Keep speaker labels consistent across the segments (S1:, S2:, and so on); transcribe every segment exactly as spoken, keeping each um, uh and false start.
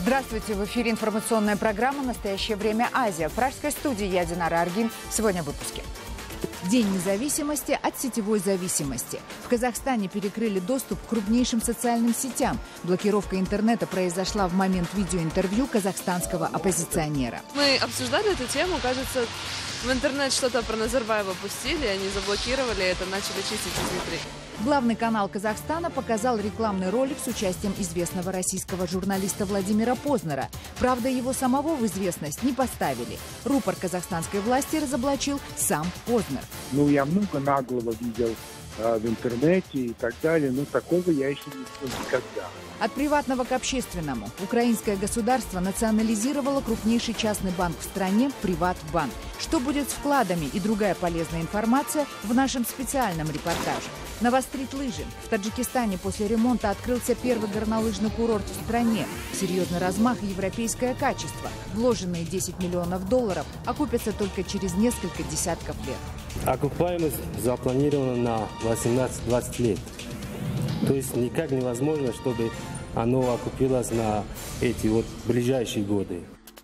S1: Здравствуйте! В эфире информационная программа «Настоящее время. Азия». В пражской студии я, Динара Аргин. Сегодня в выпуске. День независимости от сетевой зависимости. В Казахстане перекрыли доступ к крупнейшим социальным сетям. Блокировка интернета произошла в момент видеоинтервью казахстанского оппозиционера.
S2: Мы обсуждали эту тему. Кажется, в интернет что-то про Назарбаева пустили, они заблокировали это, начали чистить изнутри.
S1: Главный канал Казахстана показал рекламный ролик с участием известного российского журналиста Владимира Познера. Правда, его самого в известность не поставили. Рупор казахстанской власти разоблачил сам Познер.
S3: Ну, я много наглого видел э, в интернете и так далее, но такого я еще не видел никогда.
S1: От приватного к общественному. Украинское государство национализировало крупнейший частный банк в стране – Приватбанк. Что будет с вкладами и другая полезная информация в нашем специальном репортаже. Навострить лыжи. В Таджикистане после ремонта открылся первый горнолыжный курорт в стране. Серьезный размах и европейское качество. Вложенные десять миллионов долларов окупятся только через несколько десятков лет.
S4: Окупаемость запланирована на восемнадцать-двадцать лет. То есть никак невозможно, чтобы оно окупилось на эти вот ближайшие годы.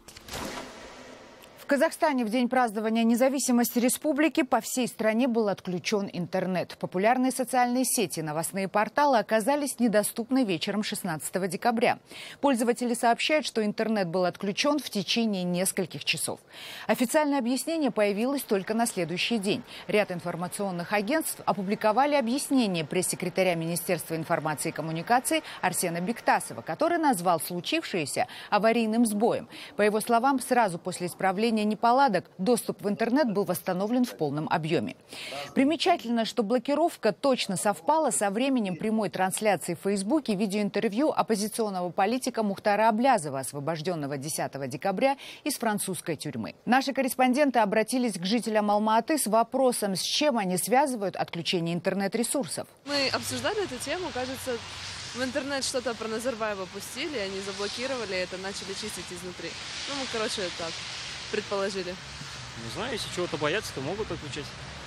S1: В Казахстане в день празднования независимости республики по всей стране был отключен интернет. Популярные социальные сети и новостные порталы оказались недоступны вечером шестнадцатого декабря. Пользователи сообщают, что интернет был отключен в течение нескольких часов. Официальное объяснение появилось только на следующий день. Ряд информационных агентств опубликовали объяснение пресс-секретаря Министерства информации и коммуникаций Арсена Бектасова, который назвал случившееся аварийным сбоем. По его словам, сразу после исправления неполадок доступ в интернет был восстановлен в полном объеме. Примечательно, что блокировка точно совпала со временем прямой трансляции в Фейсбуке видеоинтервью оппозиционного политика Мухтара Аблязова, освобожденного десятого декабря из французской тюрьмы. Наши корреспонденты обратились к жителям Алма-Аты с вопросом, с чем они связывают отключение интернет-ресурсов.
S2: Мы обсуждали эту тему. Кажется, в интернет что-то про Назарбаева пустили, они заблокировали это, начали чистить изнутри. Ну, мы, короче, так предположили.
S5: Не знаю, если чего-то боятся, то могут отключать.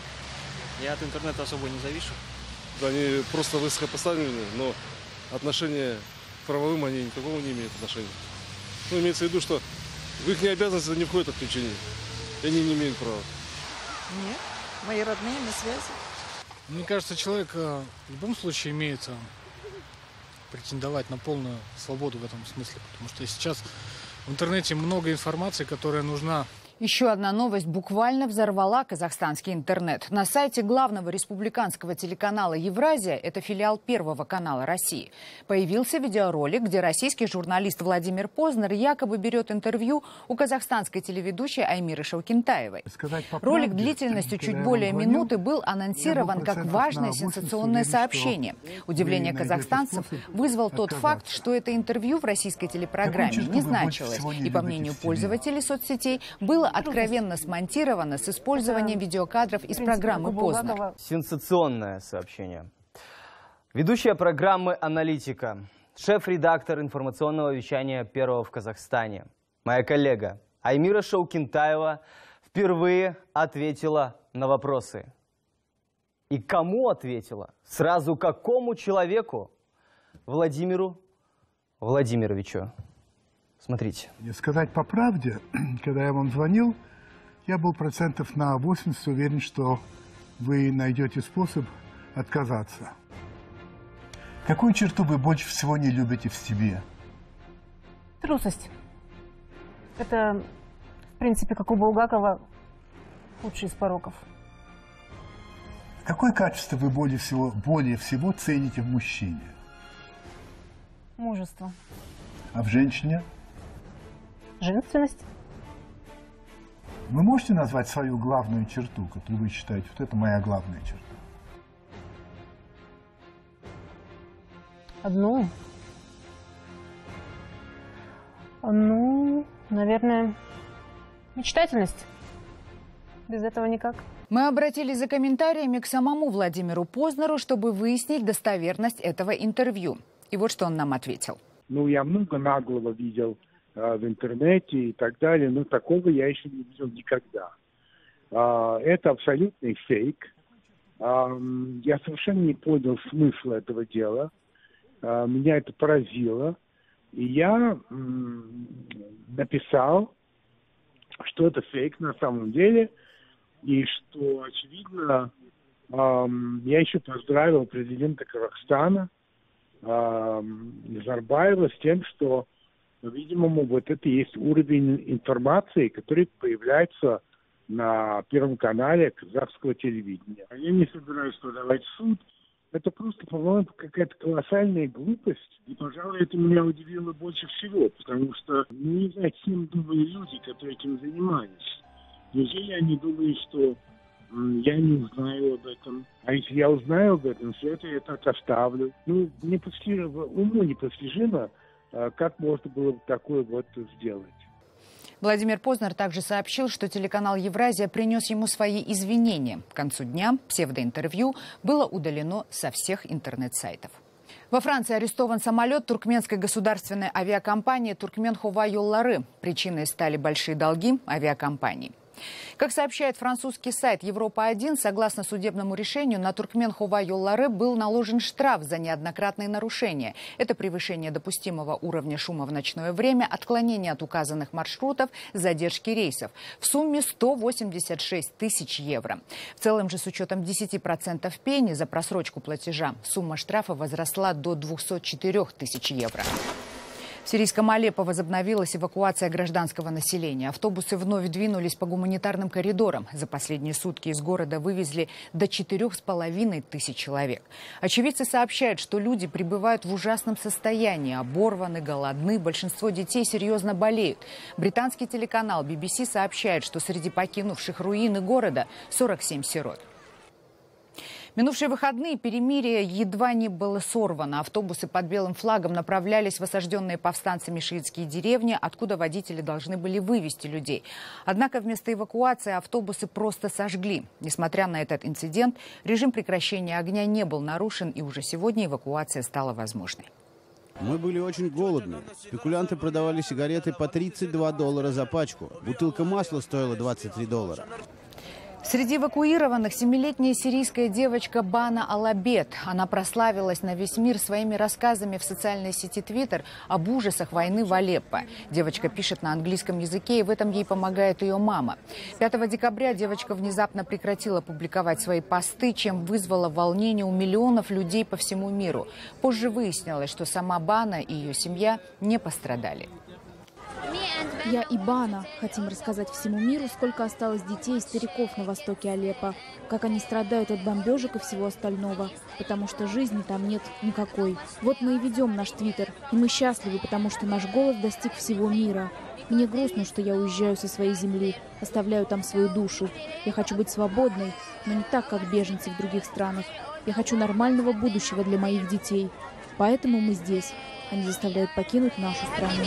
S5: Я от интернета особо не завишу.
S6: Они просто высокопоставлены, но отношения к правовым они никакого не имеют отношения. Ну, имеется в виду, что в их обязанности не входит отключение. И они не имеют права.
S7: Нет, мои родные на связи.
S8: Мне кажется, человек в любом случае имеет претендовать на полную свободу в этом смысле. Потому что сейчас в интернете много информации, которая нужна.
S1: Еще одна новость буквально взорвала казахстанский интернет. На сайте главного республиканского телеканала «Евразия», это филиал Первого канала России, появился видеоролик, где российский журналист Владимир Познер якобы берет интервью у казахстанской телеведущей Аймиры Шаукентаевой. Ролик длительностью чуть более минуты был анонсирован как важное сенсационное сообщение. Удивление казахстанцев вызвал тот факт, что это интервью в российской телепрограмме не значилось. И, по мнению пользователей соцсетей, было откровенно смонтировано с использованием видеокадров из программы «Познер».
S9: Сенсационное сообщение. Ведущая программы «Аналитика», шеф-редактор информационного вещания Первого в Казахстане, моя коллега Аймира Шаукентаева впервые ответила на вопросы. И кому ответила? Сразу какому человеку? Владимиру Владимировичу. Смотрите.
S10: Сказать по правде, когда я вам звонил, я был процентов на восемьдесят уверен, что вы найдете способ отказаться. Какую черту вы больше всего не любите в себе?
S11: Трусость. Это, в принципе, как у Булгакова, худший из пороков.
S10: Какое качество вы более всего, более всего цените в мужчине?
S11: Мужество.
S10: А в женщине?
S11: Женственность.
S10: Вы можете назвать свою главную черту, которую вы считаете, вот это моя главная черта?
S11: Одну. Ну, наверное, мечтательность. Без этого никак.
S1: Мы обратились за комментариями к самому Владимиру Познеру, чтобы выяснить достоверность этого интервью. И вот что он нам ответил.
S3: Ну, я много наглого видел а, в интернете и так далее, но такого я еще не видел никогда. А, это абсолютный фейк. А, я совершенно не понял смысла этого дела. А, меня это поразило. И я м, написал, что это фейк на самом деле, и что, очевидно, эм, я еще поздравил президента Казахстана эм, Назарбаева с тем, что, по-видимому, вот это и есть уровень информации, который появляется на Первом канале казахского телевидения. Я не собираюсь подавать в суд. Это просто, по-моему, какая-то колоссальная глупость. И, пожалуй, это меня удивило больше всего, потому что не знаю, кем думали люди, которые этим занимались. Неужели они думают, что м, я не узнаю об этом? А если я узнаю об этом, все это я так оставлю. Ну, непостижимо, уму непостижимо, а, как можно было бы такое вот сделать.
S1: Владимир Познер также сообщил, что телеканал «Евразия» принес ему свои извинения. К концу дня псевдоинтервью было удалено со всех интернет-сайтов. Во Франции арестован самолет туркменской государственной авиакомпании «Туркмен Хова Юллары». Причиной стали большие долги авиакомпании. Как сообщает французский сайт Европа один, согласно судебному решению, на Туркмен Хова Юллары был наложен штраф за неоднократные нарушения. Это превышение допустимого уровня шума в ночное время, отклонение от указанных маршрутов, задержки рейсов в сумме сто восемьдесят шесть тысяч евро. В целом же с учетом десяти процентов пени за просрочку платежа сумма штрафа возросла до двухсот четырёх тысяч евро. В сирийском Алеппо возобновилась эвакуация гражданского населения. Автобусы вновь двинулись по гуманитарным коридорам. За последние сутки из города вывезли до четырех с половиной тысяч человек. Очевидцы сообщают, что люди пребывают в ужасном состоянии. Оборваны, голодны, большинство детей серьезно болеют. Британский телеканал би би си сообщает, что среди покинувших руины города сорок семь сирот. Минувшие выходные перемирие едва не было сорвано. Автобусы под белым флагом направлялись в осажденные повстанцами шиитские деревни, откуда водители должны были вывести людей. Однако вместо эвакуации автобусы просто сожгли. Несмотря на этот инцидент, режим прекращения огня не был нарушен, и уже сегодня эвакуация стала возможной.
S12: Мы были очень голодны. Спекулянты продавали сигареты по тридцать два доллара за пачку. Бутылка масла стоила двадцать три доллара.
S1: Среди эвакуированных семилетняя сирийская девочка Бана Алабет. Она прославилась на весь мир своими рассказами в социальной сети Twitter об ужасах войны в Алеппо. Девочка пишет на английском языке, и в этом ей помогает ее мама. пятого декабря девочка внезапно прекратила публиковать свои посты, чем вызвала волнение у миллионов людей по всему миру. Позже выяснилось, что сама Бана и ее семья не пострадали.
S13: Я и Бана хотим рассказать всему миру, сколько осталось детей и стариков на востоке Алеппо, как они страдают от бомбежек и всего остального, потому что жизни там нет никакой. Вот мы и ведем наш твиттер, и мы счастливы, потому что наш голос достиг всего мира. Мне грустно, что я уезжаю со своей земли, оставляю там свою душу. Я хочу быть свободной, но не так, как беженцы в других странах. Я хочу нормального будущего для моих детей. Поэтому мы здесь. Они заставляют покинуть нашу страну.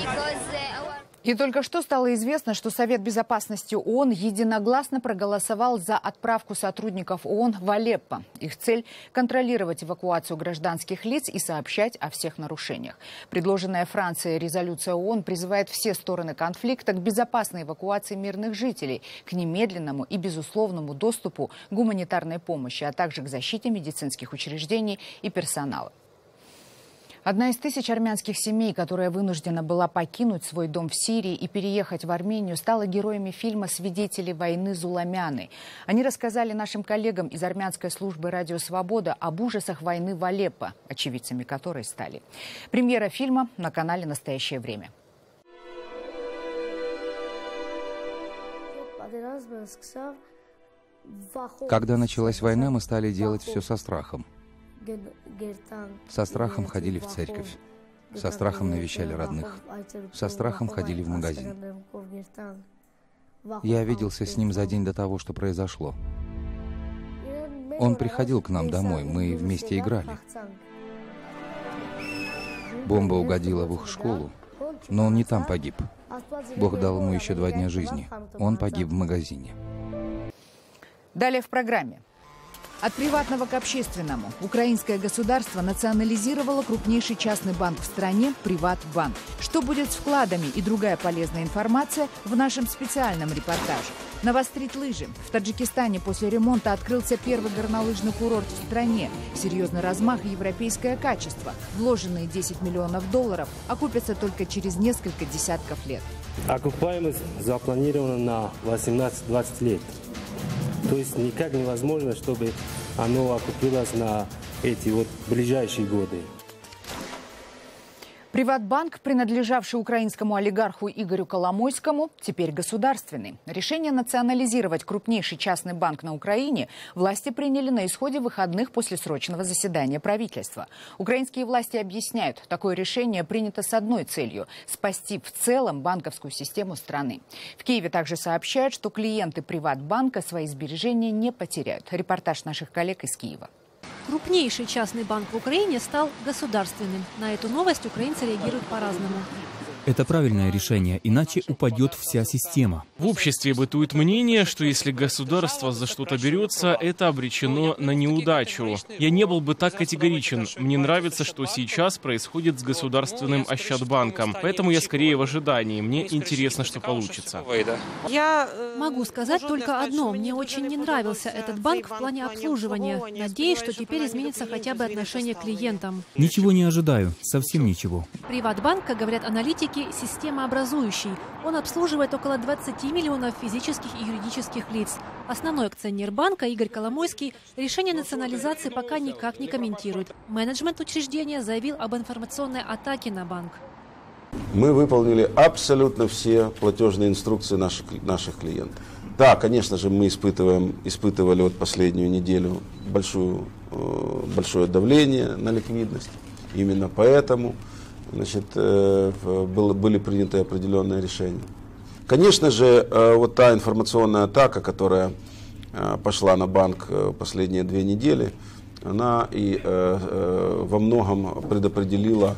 S1: И только что стало известно, что Совет безопасности ООН единогласно проголосовал за отправку сотрудников ООН в Алеппо. Их цель – контролировать эвакуацию гражданских лиц и сообщать о всех нарушениях. Предложенная Францией резолюция ООН призывает все стороны конфликта к безопасной эвакуации мирных жителей, к немедленному и безусловному доступу к гуманитарной помощи, а также к защите медицинских учреждений и персонала. Одна из тысяч армянских семей, которая вынуждена была покинуть свой дом в Сирии и переехать в Армению, стала героями фильма «Свидетели войны Зуламяны». Они рассказали нашим коллегам из армянской службы «Радио Свобода» об ужасах войны в Алеппо, очевидцами которой стали. Премьера фильма на канале «Настоящее время».
S14: Когда началась война, мы стали делать все со страхом. Со страхом ходили в церковь, со страхом навещали родных, со страхом ходили в магазин. Я виделся с ним за день до того, что произошло. Он приходил к нам домой, мы вместе играли. Бомба угодила в их школу, но он не там погиб. Бог дал ему еще два дня жизни. Он погиб в магазине.
S1: Далее в программе. От приватного к общественному. Украинское государство национализировало крупнейший частный банк в стране – «Приватбанк». Что будет с вкладами и другая полезная информация в нашем специальном репортаже. Навострить лыжи. В Таджикистане после ремонта открылся первый горнолыжный курорт в стране. Серьезный размах и европейское качество. Вложенные десять миллионов долларов окупятся только через несколько десятков лет.
S4: Окупаемость запланирована на восемнадцать-двадцать лет. То есть никак невозможно, чтобы оно окупилось на эти вот ближайшие годы.
S1: Приватбанк, принадлежавший украинскому олигарху Игорю Коломойскому, теперь государственный. Решение национализировать крупнейший частный банк на Украине власти приняли на исходе выходных после срочного заседания правительства. Украинские власти объясняют, такое решение принято с одной целью – спасти в целом банковскую систему страны. В Киеве также сообщают, что клиенты Приватбанка свои сбережения не потеряют. Репортаж наших коллег из Киева.
S15: Крупнейший частный банк в Украине стал государственным. На эту новость украинцы реагируют по-разному.
S16: Это правильное решение, иначе упадет вся система.
S17: В обществе бытует мнение, что если государство за что-то берется, это обречено на неудачу. Я не был бы так категоричен. Мне нравится, что сейчас происходит с государственным Ощадбанком. Поэтому я скорее в ожидании. Мне интересно, что получится.
S15: Я могу сказать только одно. Мне очень не нравился этот банк в плане обслуживания. Надеюсь, что теперь изменится хотя бы отношение к клиентам.
S16: Ничего не ожидаю. Совсем ничего.
S15: Приватбанк, как говорят аналитики, системообразующий. Он обслуживает около двадцати миллионов физических и юридических лиц. Основной акционер банка Игорь Коломойский решение национализации пока никак не комментирует. Менеджмент учреждения заявил об информационной атаке на банк.
S18: Мы выполнили абсолютно все платежные инструкции наших, наших клиентов. Да, конечно же, мы испытываем, испытывали вот последнюю неделю большую, большое давление на ликвидность. Именно поэтому Значит, было, были приняты определенные решения. Конечно же, вот та информационная атака, которая пошла на банк последние две недели, она и во многом предопределила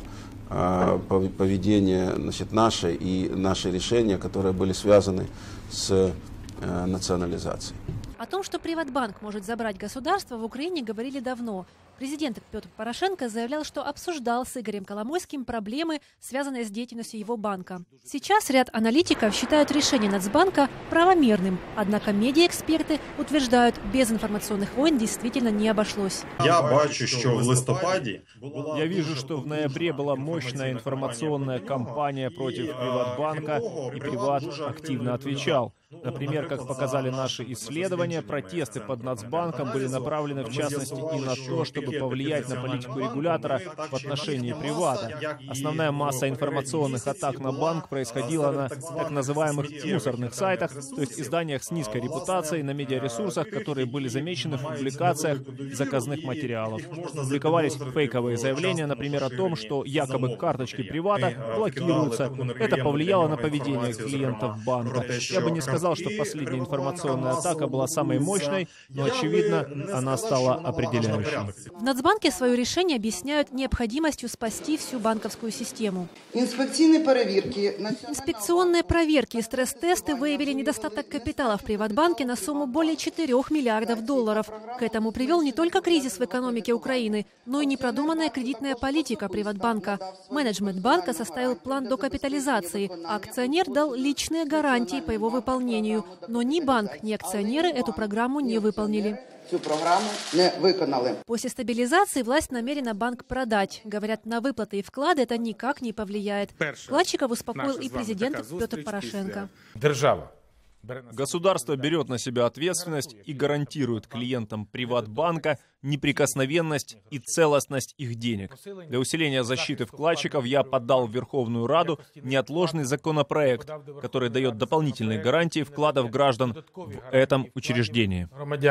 S18: поведение, значит, наше и наши решения, которые были связаны с национализацией.
S15: О том, что Приватбанк может забрать государство, в Украине говорили давно. Президент Петр Порошенко заявлял, что обсуждал с Игорем Коломойским проблемы, связанные с деятельностью его банка. Сейчас ряд аналитиков считают решение Нацбанка правомерным. Однако медиаэксперты утверждают, без информационных войн действительно не обошлось.
S19: Я бачу, что в листопаде...
S20: Я вижу, что в ноябре была мощная информационная кампания против Приватбанка, и Приват активно отвечал. Например, как показали наши исследования, протесты под Нацбанком были направлены в частности и на то, чтобы повлиять на политику регулятора в отношении Привата. Основная масса информационных атак на банк происходила на так называемых мусорных сайтах, то есть изданиях с низкой репутацией, на медиаресурсах, которые были замечены в публикациях заказных материалов. Публиковались фейковые заявления, например, о том, что якобы карточки Привата блокируются. Это повлияло на поведение клиентов банка. Я бы не сказал, что последняя информационная атака была самой мощной, но, очевидно, она стала определяющей.
S15: В Нацбанке свое решение объясняют необходимостью спасти всю банковскую систему.
S21: Инспекционные проверки,
S15: Инспекционные проверки и стресс-тесты выявили недостаток капитала в Приватбанке на сумму более четырёх миллиардов долларов. К этому привел не только кризис в экономике Украины, но и непродуманная кредитная политика Приватбанка. Менеджмент банка составил план докапитализации, а акционер дал личные гарантии по его выполнению. Но ни банк, ни акционеры эту программу не выполнили.
S21: Всю программу не виконали.
S15: После стабилизации власть намерена банк продать. Говорят, на выплаты и вклады это никак не повлияет. Вкладчиков успокоил и президент Петр Порошенко.
S20: Держава. Государство берет на себя ответственность и гарантирует клиентам Приватбанка неприкосновенность и целостность их денег. Для усиления защиты вкладчиков я подал в Верховную Раду неотложный законопроект, который дает дополнительные гарантии вкладов граждан в этом учреждении.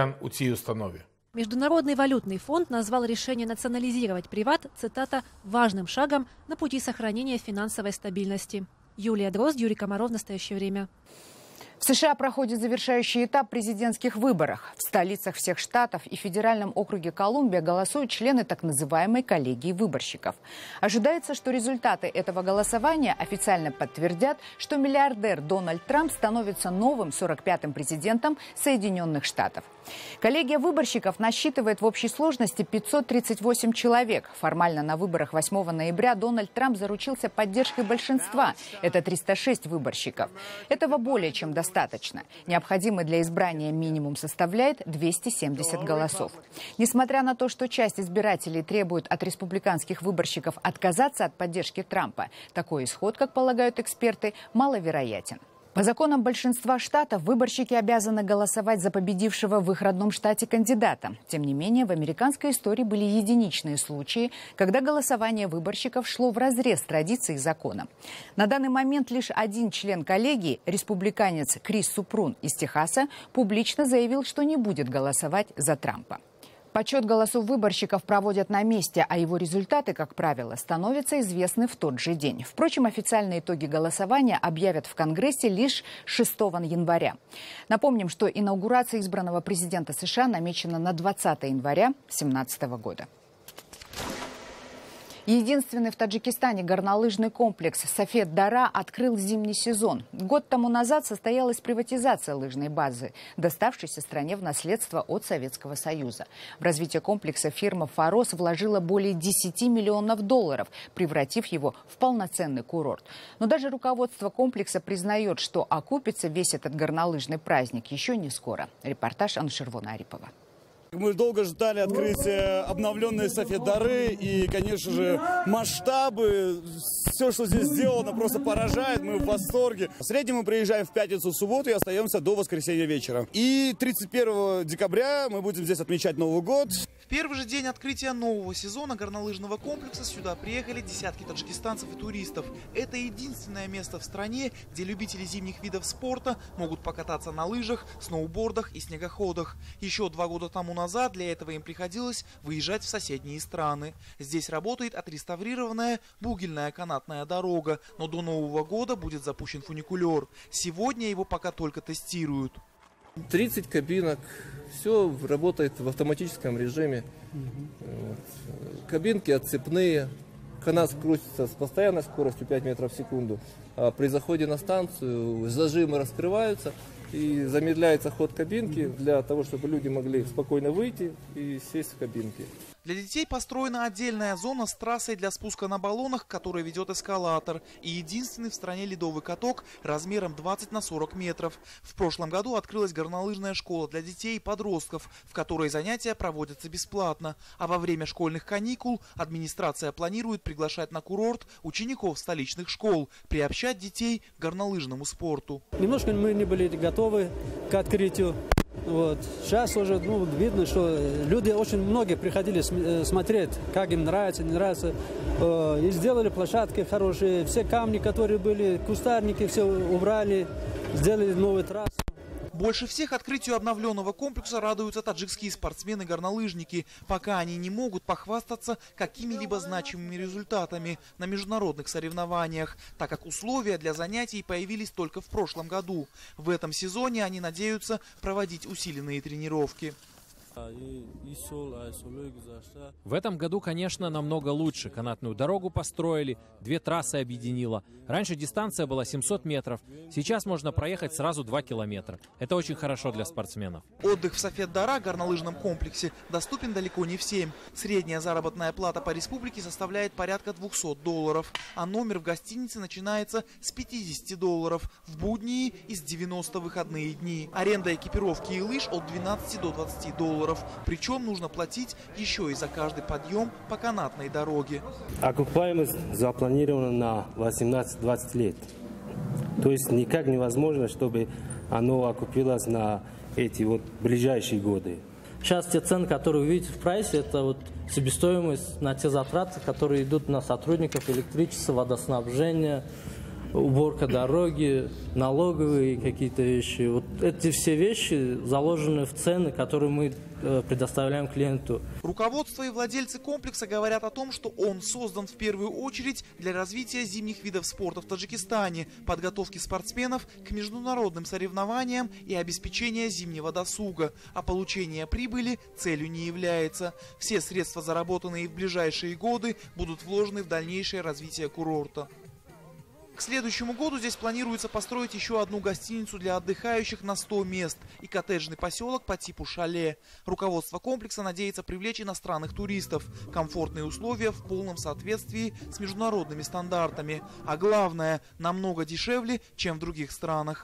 S15: Международный валютный фонд назвал решение национализировать Приват, цитата, «важным шагом на пути сохранения финансовой стабильности». Юлия Дрозд, Юрий Комаров. Настоящее время.
S1: В США проходит завершающий этап президентских выборов. В столицах всех штатов и федеральном округе Колумбия голосуют члены так называемой коллегии выборщиков. Ожидается, что результаты этого голосования официально подтвердят, что миллиардер Дональд Трамп становится новым сорок пятым президентом Соединенных Штатов. Коллегия выборщиков насчитывает в общей сложности пятьсот тридцать восемь человек. Формально на выборах восьмого ноября Дональд Трамп заручился поддержкой большинства. Это триста шесть выборщиков. Этого более чем достаточно недостаточно. Необходимый для избрания минимум составляет двести семьдесят голосов. Несмотря на то, что часть избирателей требует от республиканских выборщиков отказаться от поддержки Трампа, такой исход, как полагают эксперты, маловероятен. По законам большинства штатов выборщики обязаны голосовать за победившего в их родном штате кандидата. Тем не менее, в американской истории были единичные случаи, когда голосование выборщиков шло вразрез традиций и закона. На данный момент лишь один член коллегии, республиканец Крис Супрун из Техаса, публично заявил, что не будет голосовать за Трампа. Подсчет голосов выборщиков проводят на месте, а его результаты, как правило, становятся известны в тот же день. Впрочем, официальные итоги голосования объявят в Конгрессе лишь шестого января. Напомним, что инаугурация избранного президента США намечена на двадцатое января две тысячи семнадцатого года. Единственный в Таджикистане горнолыжный комплекс «Сафед-Дара» открыл зимний сезон. Год тому назад состоялась приватизация лыжной базы, доставшейся стране в наследство от Советского Союза. В развитие комплекса фирма «Фарос» вложила более десяти миллионов долларов, превратив его в полноценный курорт. Но даже руководство комплекса признает, что окупится весь этот горнолыжный праздник еще не скоро. Репортаж Анушервона Арипова.
S2: Мы долго ждали открытия обновленной Сафед-Дары, и, конечно же, масштабы, все, что здесь сделано, просто поражает, мы в восторге. В среднем мы приезжаем в пятницу, в субботу и остаемся до воскресенья вечера. И тридцать первого декабря мы будем здесь отмечать Новый год.
S22: В первый же день открытия нового сезона горнолыжного комплекса сюда приехали десятки таджикистанцев и туристов. Это единственное место в стране, где любители зимних видов спорта могут покататься на лыжах, сноубордах и снегоходах. Еще два года тому назад Назад для этого им приходилось выезжать в соседние страны. Здесь работает отреставрированная бугельная канатная дорога, но до Нового года будет запущен фуникулер. Сегодня его пока только тестируют.
S23: тридцать кабинок, все работает в автоматическом режиме. Вот. Кабинки отцепные, канат крутится с постоянной скоростью пять метров в секунду. А при заходе на станцию зажимы раскрываются и замедляется ход кабинки для того, чтобы люди могли спокойно выйти и сесть в кабинке.
S22: Для детей построена отдельная зона с трассой для спуска на баллонах, который ведет эскалатор, и единственный в стране ледовый каток размером двадцать на сорок метров. В прошлом году открылась горнолыжная школа для детей и подростков, в которой занятия проводятся бесплатно. А во время школьных каникул администрация планирует приглашать на курорт учеников столичных школ, приобщать детей к горнолыжному спорту.
S24: Немножко мы не были готовы к открытию. Вот. Сейчас уже ну, видно, что люди очень многие приходили смотреть, как им нравится, не нравится. И сделали площадки хорошие, все камни, которые были, кустарники, все убрали, сделали новые трассы.
S22: Больше всех открытию обновленного комплекса радуются таджикские спортсмены-горнолыжники, пока они не могут похвастаться какими-либо значимыми результатами на международных соревнованиях, так как условия для занятий появились только в прошлом году. В этом сезоне они надеются проводить усиленные тренировки.
S20: В этом году, конечно, намного лучше. Канатную дорогу построили, две трассы объединило. Раньше дистанция была семьсот метров. Сейчас можно проехать сразу два километра. Это очень хорошо для спортсменов.
S22: Отдых в Сафед-Дара, горнолыжном комплексе, доступен далеко не всем. Средняя заработная плата по республике составляет порядка двухсот долларов. А номер в гостинице начинается с пятидесяти долларов. В будние и с девяноста выходные дни. Аренда экипировки и лыж от двенадцати до двадцати долларов. Причем нужно платить еще и за каждый подъем по канатной дороге.
S4: Окупаемость запланирована на восемнадцать-двадцать лет. То есть никак невозможно, чтобы оно окупилось на эти вот ближайшие годы.
S25: Сейчас те цены, которые вы видите в прайсе, это вот себестоимость на те затраты, которые идут на сотрудников электричества, водоснабжения, уборка дороги, налоговые какие-то вещи. Вот эти все вещи заложены в цены, которые мы предоставляем клиенту.
S22: Руководство и владельцы комплекса говорят о том, что он создан в первую очередь для развития зимних видов спорта в Таджикистане, подготовки спортсменов к международным соревнованиям и обеспечения зимнего досуга. А получение прибыли целью не является. Все средства, заработанные в ближайшие годы, будут вложены в дальнейшее развитие курорта. К следующему году здесь планируется построить еще одну гостиницу для отдыхающих на сто мест и коттеджный поселок по типу шале. Руководство комплекса надеется привлечь иностранных туристов. Комфортные условия в полном соответствии с международными стандартами. А главное, намного дешевле, чем в других странах.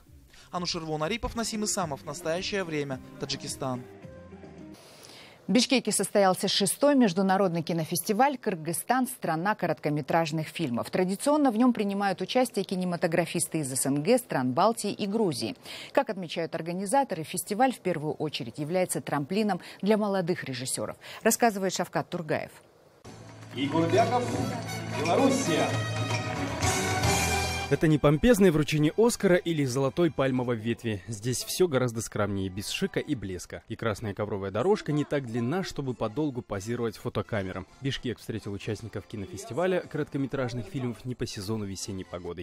S22: Анушервон Арипов, Насим Исамов. Настоящее время. Таджикистан.
S1: В Бишкеке состоялся шестой международный кинофестиваль «Кыргызстан. Страна короткометражных фильмов». Традиционно в нем принимают участие кинематографисты из СНГ, стран Балтии и Грузии. Как отмечают организаторы, фестиваль в первую очередь является трамплином для молодых режиссеров, рассказывает Шавкат Тургаев.
S5: Игорь Бяков, Белоруссия.
S6: Это не помпезное вручение Оскара или золотой пальмовой ветви. Здесь все гораздо скромнее, без шика и блеска. И красная ковровая дорожка не так длинна, чтобы подолгу позировать фотокамерам. Бишкек встретил участников кинофестиваля короткометражных фильмов не по сезону весенней погодой.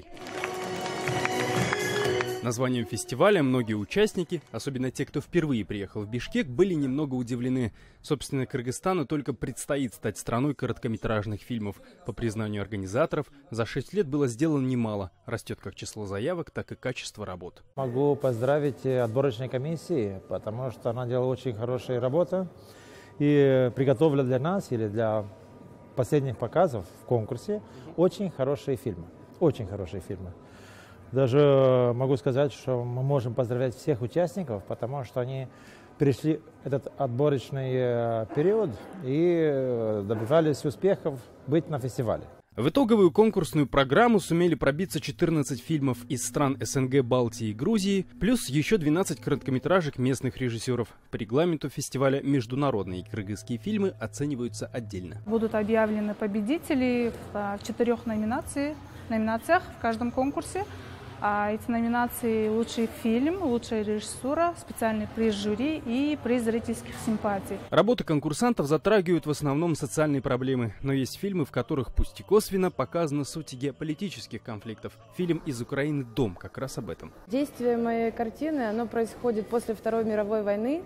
S6: Названием фестиваля многие участники, особенно те, кто впервые приехал в Бишкек, были немного удивлены. Собственно, Кыргызстану только предстоит стать страной короткометражных фильмов. По признанию организаторов, за шесть лет было сделано немало. Растет как число заявок, так и качество работ.
S7: Могу поздравить отборочной комиссии, потому что она делала очень хорошую работу и приготовила для нас или для последних показов в конкурсе очень хорошие фильмы. Очень хорошие фильмы. Даже могу сказать, что мы можем поздравлять всех участников, потому что они перешли этот отборочный период и добивались успехов быть на фестивале.
S6: В итоговую конкурсную программу сумели пробиться четырнадцать фильмов из стран СНГ, Балтии и Грузии, плюс еще двенадцать короткометражек местных режиссеров. По регламенту фестиваля международные кыргызские фильмы оцениваются отдельно.
S8: Будут объявлены победители в четырех номинациях, номинациях в каждом конкурсе. А эти номинации: лучший фильм, лучшая режиссура, специальный приз жюри и приз зрительских симпатий.
S6: Работы конкурсантов затрагивают в основном социальные проблемы, но есть фильмы, в которых пусть и косвенно показана суть геополитических конфликтов. Фильм из Украины «Дом» как раз об этом.
S9: Действие моей картины, оно происходит после Второй мировой войны.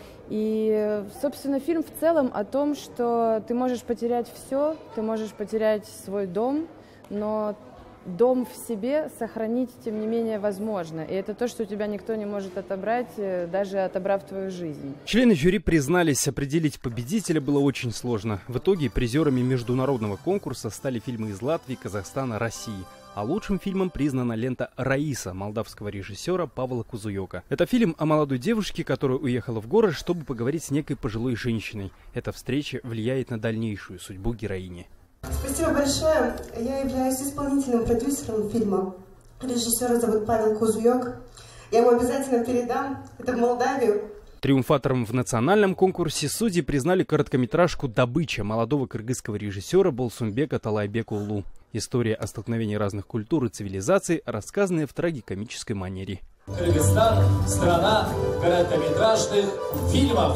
S9: И, собственно, фильм в целом о том, что ты можешь потерять все, ты можешь потерять свой дом, но дом в себе сохранить, тем не менее, возможно. И это то, что у тебя никто не может отобрать, даже отобрав твою жизнь.
S6: Члены жюри признались, определить победителя было очень сложно. В итоге призерами международного конкурса стали фильмы из Латвии, Казахстана, России. А лучшим фильмом признана лента «Раиса» молдавского режиссера Павла Кузуёка. Это фильм о молодой девушке, которая уехала в город, чтобы поговорить с некой пожилой женщиной. Эта встреча влияет на дальнейшую судьбу героини.
S26: Спасибо большое. Я являюсь исполнительным продюсером фильма. Режиссера зовут Павел Кузуёк. Я ему обязательно передам. Это в Молдавию.
S6: Триумфатором в национальном конкурсе судьи признали короткометражку «Добыча» молодого кыргызского режиссера Болсунбека Талайбекулу. История о столкновении разных культур и цивилизаций, рассказанная в трагикомической манере.
S5: Кыргызстан – страна короткометражных фильмов.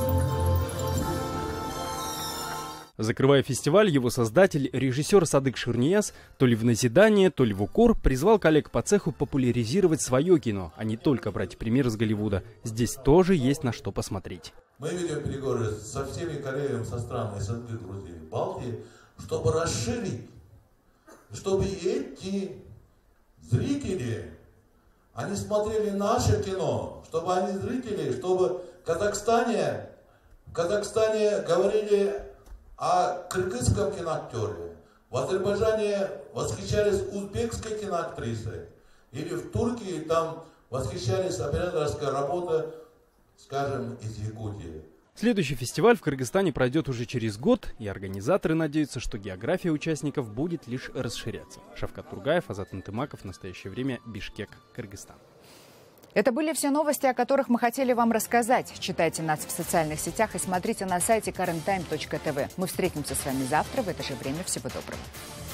S6: Закрывая фестиваль, его создатель, режиссер Садык Ширнияз, то ли в назидание, то ли в укор, призвал коллег по цеху популяризировать свое кино, а не только брать пример из Голливуда. Здесь тоже есть на что посмотреть.
S27: Мы ведем переговоры со всеми коллегами со стран СНГ, Грузии, Балтии, чтобы расширить, чтобы эти зрители, они смотрели наше кино, чтобы они зрители, чтобы в Казахстане, в Казахстане говорили о кыргызском киноактере, в Азербайджане восхищались узбекской киноактрисой, или в Турции там восхищались операторской работой, скажем, из Якутии.
S6: Следующий фестиваль в Кыргызстане пройдет уже через год, и организаторы надеются, что география участников будет лишь расширяться. Шавкат Тургаев, Азат Антымаков. В настоящее время Бишкек, Кыргызстан.
S1: Это были все новости, о которых мы хотели вам рассказать. Читайте нас в социальных сетях и смотрите на сайте карен тайм точка тэ вэ. Мы встретимся с вами завтра в это же время. Всего доброго.